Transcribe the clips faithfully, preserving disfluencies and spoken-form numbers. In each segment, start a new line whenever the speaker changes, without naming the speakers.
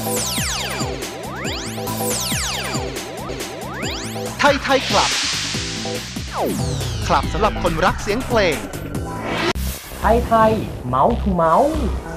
ไทยไทยคลับคลับสำหรับคนรักเสียงเพลง
ไทยไทยเมาส์ทูเมาส์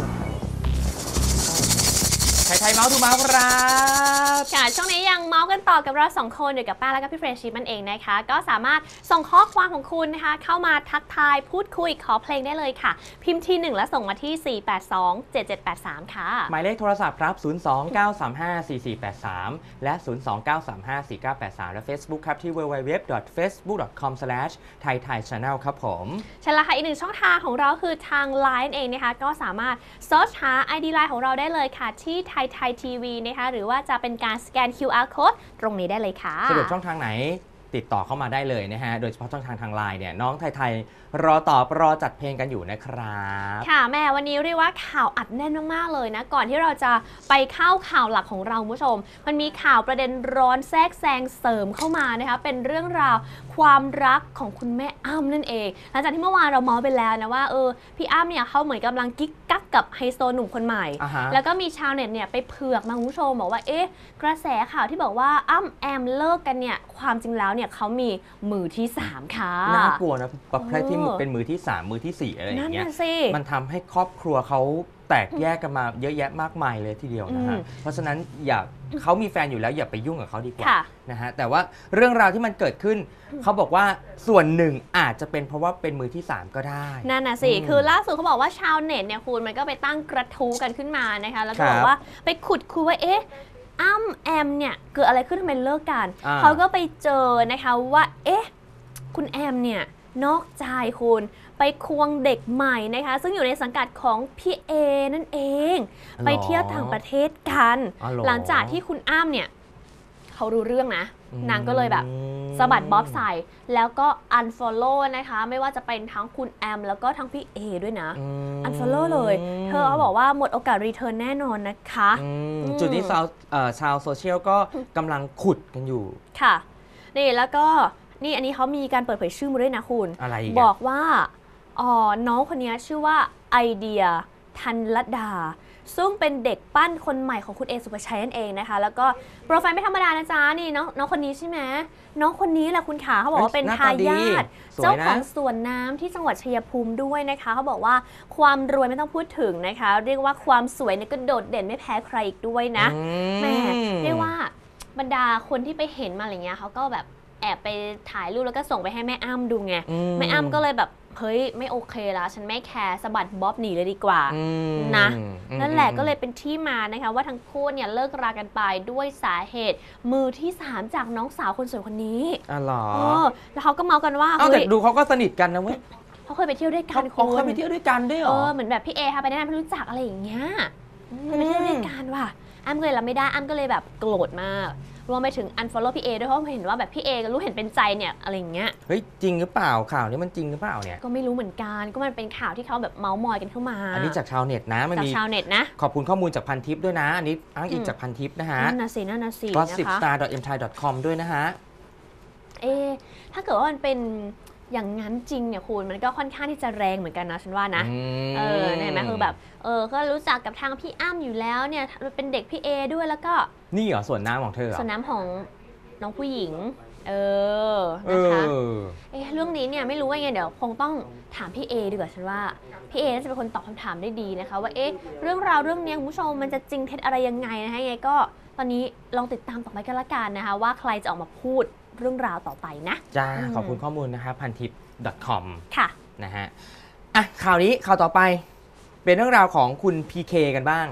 ไทยไทยเมาส์ทูเมาส์ครับ
ค่ะช่วงนี้ยังเมาส์กันต่อกับเราสองคนอยู่กับป้าและก็พี่เฟรนชิปมันเองนะคะก็สามารถส่งข้อความของคุณนะคะเข้ามาทักทายพูดคุยขอเพลงได้เลยค่ะพิมพ์ที่หนึ่งแล้วส่งมาที่สี่ แปด สอง เจ็ด เจ็ด แปด สามค่ะ
หมายเลขโทรศัพท์ครับศูนย์ สอง เก้า สาม ห้า สี่ สี่ แปด สามและ ศูนย์ สอง เก้า สาม ห้า สี่ เก้า แปด สาม และ Facebook ครับที่ ดับเบิลยู ดับเบิลยู ดับเบิลยู ดอท เฟซบุ๊ก ดอท คอม สแลช ไทยไทย ชาแนล ครับผม
ใช่แล้วค่ะอีกหนึ่งช่องทางของเราคือทาง ไลน์ เองนะคะก็สามารถเซิร์ชหา ไอ ดี ไลน์ ของเราได้เลยค่ะที่ไทยไทยทีวีนะคะหรือว่าจะเป็นการสแกน คิว อาร์ Code ตรงนี้ได้เลยค่ะ
สะดวกช่องทางไหนติดต่อเข้ามาได้เลยนะฮะโดยเฉพาะช่องทางทางไลน์เนี่ยน้องไทยไทยรอตอบรอจัดเพลงกันอยู่นะครับ
ค่ะแม่วันนี้เรียกว่าข่าวอัดแน่นมากๆเลยนะก่อนที่เราจะไปเข้าข่าวหลักของเราคุณผู้ชมมันมีข่าวประเด็นร้อนแทรกแซงเสริมเข้ามานะคะเป็นเรื่องราวความรักของคุณแม่อ้ำนั่นเองหลังจากที่เมื่อวานเราเมาส์ไปแล้วนะว่าเออพี่อ้ำเนี่ยเขาเหมือนกำลังกิ๊กกักกับไฮโซหนุ่มคนใหม่
uh-huh.
แล้วก็มีชาวเน็ตเนี่ยไปเผือกมาคุณผู้ชมบอกว่าเอ๊ะกระแสข่าวที่บอกว่าอ้ำแอมเลิกกันเนี่ยความจริงแล้วเนี่ยเขามีมือที่สามค่ะ
น่ากลัวนะประเภทที่เป็นมือที่สามมือที่สี่อะไรอย่างเงี้ยมันทำให้ครอบครัวเขาแตกแยกกันมาเยอะแยะมากมายเลยทีเดียวนะฮะเพราะฉะนั้นอย่าเขามีแฟนอยู่แล้วอย่าไปยุ่งกับเขาดีกว่านะฮะแต่ว่าเรื่องราวที่มันเกิดขึ้นเขาบอกว่าส่วนหนึ่งอาจจะเป็นเพราะว่าเป็นมือที่สามก็ได้
นั่นน่ะสิคือล่าสุดเขาบอกว่าชาวเน็ตเนี่ยคุณมันก็ไปตั้งกระทู้กันขึ้นมานะคะแล้วก็บอกว่าไปขุดคุยว่าเอ๊ะอ้ำแอมเนี่ยเกิดอะไรขึ้นทำไมเลิกกันเขาก็ไปเจอนะคะว่าเอ๊ะคุณแอมเนี่ยนอกใจคุณไปควงเด็กใหม่นะคะซึ่งอยู่ในสังกัดของพี่เอนั่นเองไปเที่ยวต่างประเทศกันหลังจากที่คุณอ้ำเนี่ยเขารู้เรื่องนะนางก็เลยแบบสะบัดบ๊อบใส่แล้วก็ unfollow นะคะไม่ว่าจะเป็นทั้งคุณแอมแล้วก็ทั้งพี่เอด้วยนะ unfollow เลยเธอเขาบอกว่าหมดโอกาสรีเทิร์นแน่นอนนะคะ
จุดนี้ชาวชาวโซเชียลก็กำลังขุดกันอยู่
ค่ะนี่แล้วก็นี่อันนี้เขามีการเปิดเผยชื่อมาด้วยนะคุณ
อะไร
บอกว่าอ๋อน้องคนนี้ชื่อว่าไอเดียธันลดาซึ่งเป็นเด็กปั้นคนใหม่ของคุณเอสุภชัยนั่นเองนะคะแล้วก็โปรไฟล์ไม่ธรรมดานะจ๊ะนี่น้องน้องคนนี้ใช่ไหมน้องคนนี้แหละคุณขาเขาบอกว่าเป็นทายาทเจ้าของสวนน้ำที่จังหวัดชัยภูมิด้วยนะคะเขาบอกว่าความรวยไม่ต้องพูดถึงนะคะเรียกว่าความสวยเนี่ยก็โดดเด่นไม่แพ้ใครอีกด้วยนะแม่เรียกว่าบรรดาคนที่ไปเห็นมาอะไรเงี้ยเขาก็แบบแอบไปถ่ายรูปแล้วก็ส่งไปให้แม่อ้ำดูไงแม่อ้ำก็เลยแบบเฮ้ยไม่โอเคแล้วฉันไม่แคร์สะบัดบ๊อบหนีเลยดีกว่านะนั่นแหละก็เลยเป็นที่มานะคะว่าทั้งคู่เนี่ยเลิกรากันไปด้วยสาเหตุมือที่สามจากน้องสาวคนสวยคนนี้
อ๋อเหรอ
แล้วเขาก็เมากันว่า
เฮ้ยแต่ดูเขาก็สนิทกันนะเว้ย
เขาเคยไปเที่ยวด้วยกัน
เขาเคยไปเที่ยวด้วยกันด้วยเหรอ
เออเหมือนแบบพี่เอค่ะไปแนะนำให้รู้จักอะไรอย่างเงี้ยไปเที่ยวด้วยกันว่ะอ้ำก็เลยรับไม่ได้อ้ำก็เลยแบบโกรธมากรวมไปถึง unfollow พี่เอด้วยเพราะเห็นว่าแบบพี่เอก็รู้เห็นเป็นใจเนี่ยอะไรอย่างเงี้ย
เฮ้ยจริงหรือเปล่าข่าวนี้มันจริงหรือเปล่าเนี่ย
ก็ไม่รู้เหมือนกันก็มันเป็นข่าวที่เขาแบบเมาส์มอยกันเข้ามา
อันนี้จากชาวเน็ตนะมันมี
จากชาวเน็ตนะ
ขอบคุณข้อมูลจากพันทิปด้วยนะอันนี้อ้างอิงจากพันทิปนะฮะ
นั่นน่ะสินั่นน่ะสินะคะ
ก็สิบ สตาร์ ดอท เอ็ม ไทย ดอท คอม ด้วยนะฮะ
เอถ้าเกิดว่ามันเป็นอย่างนั้นจริงเนี่ยคุณมันก็ค่อนข้างที่จะแรงเหมือนกันนะฉันว่านะเออเห็นไหมคือแบบเออก็รู้จักกับทางพี่อ้ำอยู่แล้วเนี่ยเป็นเด็กพี่เอด้วยแล้วก็
นี่เหรอส่วนน้ำของเธอ
ส่วนน้ำของน้องผู้หญิงเออนะคะเอ๊ะเรื่องนี้เนี่ยไม่รู้ว่าไงเดี๋ยวคงต้องถามพี่เอดีกว่าฉันว่าพี่เอน่าจะเป็นคนตอบคำถามได้ดีนะคะว่าเอ๊ะเรื่องราวเรื่องนี้คุณผู้ชมมันจะจริงเท็จอะไรยังไงนะคะยังไงก็ตอนนี้ลองติดตามต่อไปกันละกันนะคะว่าใครจะออกมาพูดเรื่องราวต่อไปนะ
จ้าขอบคุณข้อมูลนะคะพันทิป ดอท คอม
ค่ะ
นะฮะอ่ะข่าวนี้ข่าวต่อไปเป็นเรื่องราวของคุณ พี เค กันบ้าง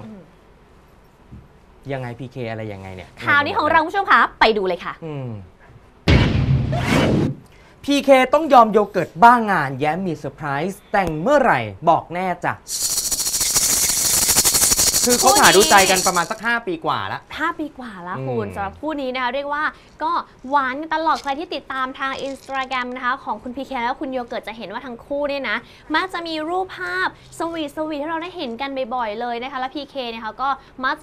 ยังไง พี เค อะไรยังไงเนี่ย
ข่าวนี้ของเราคุณผู้ชมคะไปดูเลยค่ะ
พี เค ต้องยอมโยเกิร์ตบ้างงานแย้มมีเซอร์ไพรส์แต่งเมื่อไหร่บอกแน่จ้ะคือเขาหาดูใจกันประมาณสักห้าปีกว่าแล้ว
ห้าปีกว่าแล้วคุณสำหรับคู่นี้นะคะเรียกว่าก็หวานกันตลอดใครที่ติดตามทาง Instagram นะคะของคุณ พี เค แล้วคุณโยเกิร์ตจะเห็นว่าทั้งคู่เนี่ยนะมักจะมีรูปภาพสวีทสวีทที่เราได้เห็นกันบ่อยๆเลยนะคะแล้ว พี เค เนี่ยเขาก็มักจะ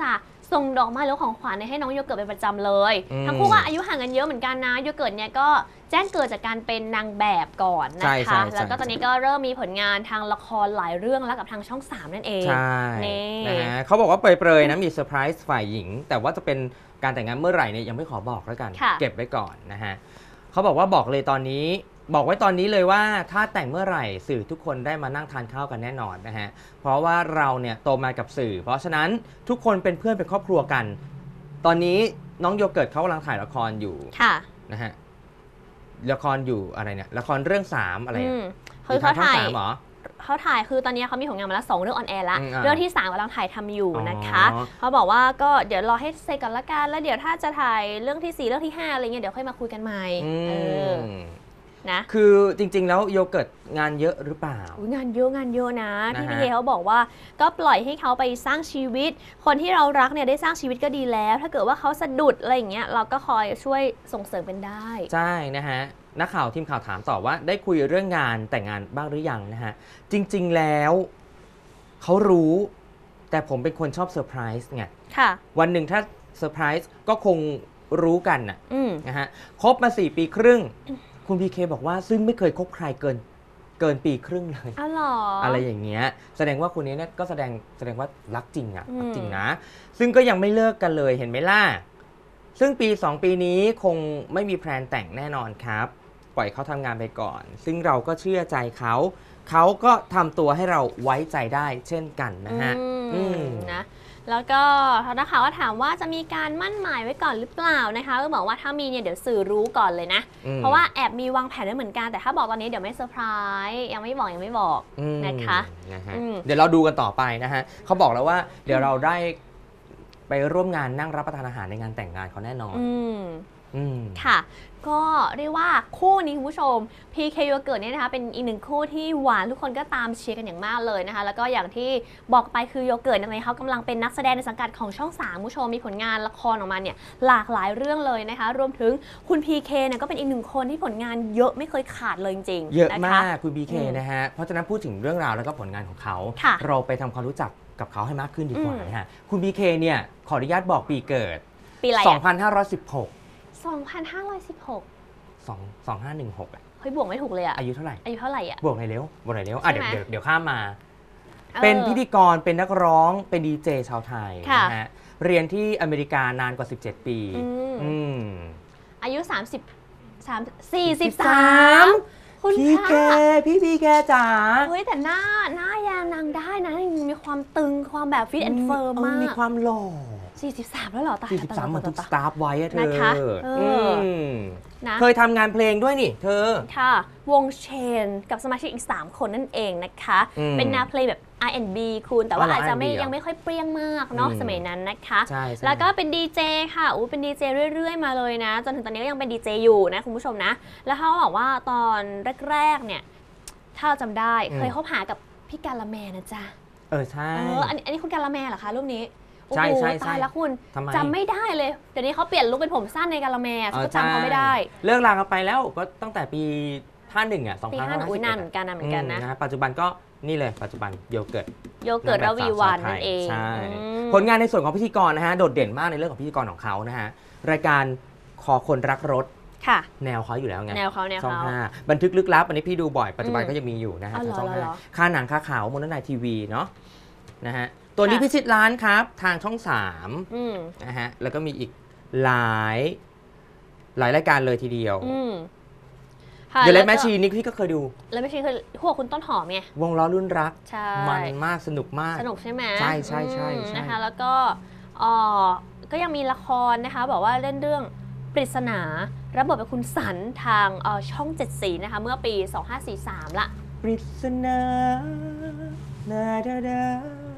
ส่งดอกไม้หรือของขวัญให้น้องโยเกิร์ตเป็นประจำเลยทั้งคู่ก็อายุห่างกันเยอะเหมือนกันนะโยเกิร์ตเนี่ยก็แจ้งเกิดจากการเป็นนางแบบก่อนนะคะแล้วก็ตอนนี้ก็เริ่มมีผลงานทางละครหลายเรื่องแล้วกับทางช่องสามนั่นเอง
ใช่นะฮะเขาบอกว่าเปรยๆนะมีเซอร์ไพรส์ฝ่ายหญิงแต่ว่าจะเป็นการแต่งงานเมื่อไหร่เนี่ยยังไม่ขอบอกแล้วกันเก็บไว้ก่อนนะฮะเขาบอกว่าบอกเลยตอนนี้บอกไว้ตอนนี้เลยว่าถ้าแต่งเมื่อไหร่สื่อทุกคนได้มานั่งทานข้าวกันแน่นอนนะฮะเพราะว่าเราเนี่ยโตมากับสื่อเพราะฉะนั้นทุกคนเป็นเพื่อนเป็นครอบครัวกันตอนนี้น้องโยเกิร์ตเขากำลังถ่ายละครอยู่นะฮะละครอยู่อะไรเนี่ยละครเรื่องสามอะไร
คือเขาถ่ายเหรอเขาถ่ายคือตอนนี้เขามีผลงานมาแล้วสองเรื่องออนแอร์แล้วเรื่องที่สามกำลังถ่ายทำอยู่นะคะเขาบอกว่าก็เดี๋ยวรอให้เสร็จก่อนละกันแล้วเดี๋ยวถ้าจะถ่ายเรื่องที่สี่เรื่องที่ห้าอะไรเงี้ยเดี๋ยวค่อยมาคุยกันใหม่นะ
คือจริงๆแล้วโยเกิร์ตงานเยอะหรือเปล่าง
านเยอะงานเยอะนะพี่พีเคเขาบอกว่าก็ปล่อยให้เขาไปสร้างชีวิตคนที่เรารักเนี่ยได้สร้างชีวิตก็ดีแล้วถ้าเกิดว่าเขาสะดุดอะไรอย่างเงี้ยเราก็คอยช่วยส่งเสริมเป็นได้
ใช่นะฮะนักข่าวทีมข่าวถามต่อว่าได้คุยเรื่องงานแต่งงานบ้างหรือยังนะฮะจริงๆแล้วเขารู้แต่ผมเป็นคนชอบเซอร์ไพรส์ไงวันหนึ่งถ้าเซอร์ไพรส์ก็คงรู้กันนะนะฮะคบมาสี่ปีครึ่งคุณพีเคบอกว่าซึ่งไม่เคยคบใครเกินเกินปีครึ่งเลย
อ๋อเหรอ
อะไรอย่างเงี้ยแสดงว่าคนนี้เนี่ยก็แสดงแสดงว่ารักจริงอะรักจริงนะซึ่งก็ยังไม่เลิกกันเลยเห็นไหมล่ะซึ่งปีสองปีนี้คงไม่มีแพลนแต่งแน่นอนครับปล่อยเขาทำงานไปก่อนซึ่งเราก็เชื่อใจเขาเขาก็ทำตัวให้เราไว้ใจได้เช่นกันนะฮะ
นะแล้วก็นักข่าวก็ถามว่าจะมีการมั่นหมายไว้ก่อนหรือเปล่านะคะก็บอกว่าถ้ามีเนี่ยเดี๋ยวสื่อรู้ก่อนเลยนะเพราะว่าแอบมีวางแผนไว้เหมือนกันแต่ถ้าบอกตอนนี้เดี๋ยวไม่เซอร์ไพรส์ยังไม่บอกยังไม่บอกนะคะ
เดี๋ยวเราดูกันต่อไปนะฮะเขาบอกแล้วว่าเดี๋ยวเราได้ไปร่วมงานนั่งรับประทานอาหารในงานแต่งงานเขาแน่นอน
ค่ะก็เรียกว่าคู่นี้คุณผู้ชม พี เค โยเกิร์ตเนี่ยนะคะเป็นอีกหนึ่งคู่ที่หวานทุกคนก็ตามเชียร์กันอย่างมากเลยนะคะแล้วก็อย่างที่บอกไปคือโยเกิร์ตในเขากำลังเป็นนักแสดงในสังกัดของช่องสามผู้ชมมีผลงานละครออกมาเนี่ยหลากหลายเรื่องเลยนะคะรวมถึงคุณ พี เค เนี่ยก็เป็นอีกหนึ่งคนที่ผลงานเยอะไม่เคยขาดเลยจริง
ๆเยอะมากคุณ พี เค นะฮะเพราะฉะนั้นพูดถึงเรื่องราวแล้วก็ผลงานของเขาเราไปทำความรู้จักกับเขาให้มากขึ้นดีกว่านะฮะคุณ พี เค เนี่ยขออนุญาตบอกปีเกิด
ปีอะไร
สองพันห้าร้อยสิบหก
สองพันห้าร้อยสิบหก
สอง สองพันห้าร้อยสิบหกอ่ะ
เฮ้ยบวกไม่ถูกเลยอ่ะ
อายุเท่าไหร่
อายุเท่าไหร่อ่ะ
บวกหน่อยเร็วบวกหน่อยเร็วอ่ะเดี๋ยวเดี๋ยวเดี๋ยวข้ามมาเป็นพิธีกรเป็นนักร้องเป็นดีเจชาวไทยนะฮะเรียนที่อเมริกานานกว่าสิบเจ็ดปี
อายุสามสิบ สาม สี่สิบสาม
พี่แกพี่พี่แกจ๋า
เฮ้ยแต่หน้าหน้ายานางได้นะมีความตึงความแบบฟิตแอนด์เฟิร์มมาก
มีความหล่อ
สี่สิบสามแล้วเหรอตาย
สี่สิบสามเหมือนทุกสตาฟไว้อะเธอ
นะคะ
เคยทำงานเพลงด้วยนี่เธอ
ค่ะวงเชนกับสมาชิกอีกสามคนนั่นเองนะคะเป็นแนวเพลงแบบ อาร์ แอนด์ บี คุณแต่ว่าอาจจะไม่ยังไม่ค่อยเปรี้ยงมากเนาะสมัยนั้นนะคะแล้วก็เป็นดีเจค่ะอู้เป็นดีเจเรื่อยๆมาเลยนะจนถึงตอนนี้ก็ยังเป็นดีเจอยู่นะคุณผู้ชมนะแล้วเขาบอกว่าตอนแรกๆเนี่ยถ้าเราจำได้เคยคบหากับพี่กาละแมนะจ๊ะ
เออใช่เอ
ออันนี้คุณกาละแมเหรอคะรูปนี้
ใช่ใช่
ตายแล้วคุณจำไม่ได้เลยเดี๋ยวนี้เขาเปลี่ยนลุคเป็นผมสั้นในกาละแมฉันก็จำเขาไม่ได้
เลิกลากันไปแล้วก็ตั้งแต่ปีห้าสิบเอ็ดอ่ะ
สองพันห้าร้อยสิบเอ็ดปีห้าสิบเอ็ดนานเหมือนกันนะเหมือนกันนะ
ปัจจุบันก็นี่เลยปัจจุบันโยเกิร์ต
โยเกิร์ตระวีวันนั่นเอง
ใช่ผลงานในส่วนของพิธีกรนะฮะโดดเด่นมากในเรื่องของพิธีกรของเขานะฮะรายการคอคนรักรถแนวเขาอยู่แล้วไง
แนวเขาแนว
เขาช่องห้าบันทึกลึกลับอันนี้พี่ดูบ่อยปัจจุบันก็ยังมีอยู่นะฮะช่องห้าค่าหนังค่าข่าวมนต์นายทีวีเนาะนะฮะตัวนี้พิชิตล้านครับทางช่องสามนะฮะแล้วก็มีอีกหลายหลายรายการเลยทีเดียวเดี๋ยวแล้วแมชชีนี่พี่ก็เคยดู
แล้วแมชชีคือพวกคุณต้นหอมไง
วงล้อรุ่นรักมันมากสนุกมาก
สนุกใช่ไหม
ใช่ใช่ใช่
นะคะแล้วก็อ๋อก็ยังมีละครนะคะบอกว่าเล่นเรื่องปริศนารับบทเป็นคุณสันทางช่องเจ็ดสีนะคะเมื่อปีสองพันห้าร้อยสี่สิบสามละ
ปริศนาดาดาดา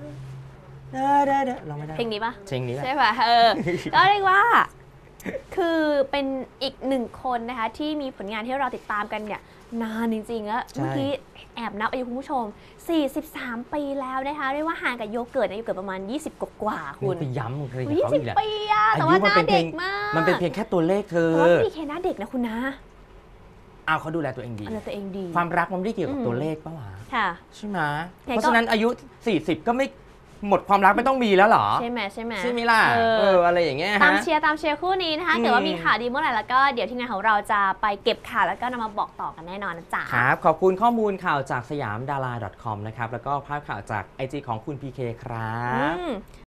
เพลงนี้ปะ
เพลงนี้
ใช่ป่ะเออก็เรียกว่าคือเป็นอีกหนึ่งคนนะคะที่มีผลงานที่เราติดตามกันเนี่ยนานจริงๆแล้วเมื่อกี้แอบนับอายุคุณผู้ชมสี่สิบสามปีแล้วนะคะเรียกว่าห่างกับโยเกิร์ตนะโยเกิร์ตประมาณยี่สิบกว่าคุณ
ไปย้ำเลย
ยี่สิบปีอะแต่ว่าหน้าเด็กมาก
มันเป็นเพียงแค่ตัวเลขเธอ
แต่ว่าพี่เคหน้าเด็กนะคุณนะ
เอาเขาดูแลตัวเองดี
ดูแลตัวเองดี
ความรักมันไม่ได้เกี่ยวกับตัวเลขป่ะวะ
ค่ะ
ใช่ไหมเพราะฉะนั้นอายุสี่สิบก็ไม่หมดความรักไม่ต้องมีแล้วเหรอ
ใช่ไหมใช่ไหม
ใช่ไหมล่ะเอออะไรอย่างเงี้ย
ตามเชียร์ตามเชียร์คู่นี้นะคะเกิดว่ามีข่าวดีเมื่อไหร่แล้วก็เดี๋ยวทีมงานของเราจะไปเก็บข่าวแล้วก็นำมาบอกต่อกันแน่นอนนะจ๊ะ
ครับขอบคุณข้อมูลข่าวจากสยามดารา .com นะครับแล้วก็ภาพข่าวจาก ไอ จี ของคุณ พี เค ครับ